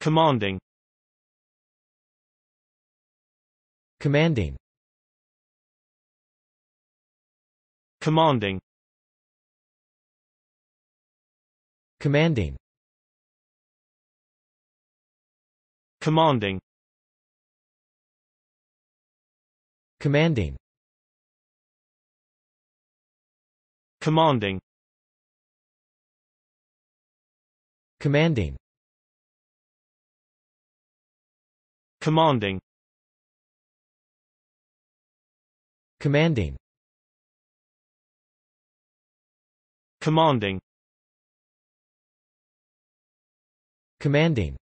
Commanding. Commanding. Commanding. Commanding. Commanding. Commanding. Commanding. Commanding. Commanding. Commanding. Commanding. Commanding.